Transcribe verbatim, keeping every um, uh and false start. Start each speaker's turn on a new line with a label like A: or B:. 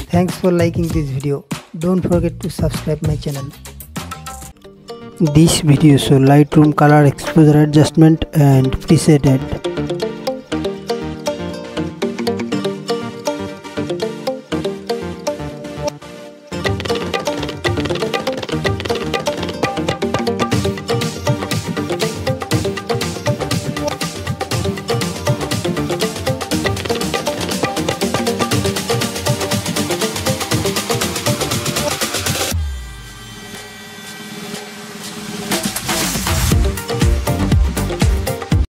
A: Thanks for liking this video. Don't forget to subscribe my channel. This video shows Lightroom color exposure adjustment and preset add.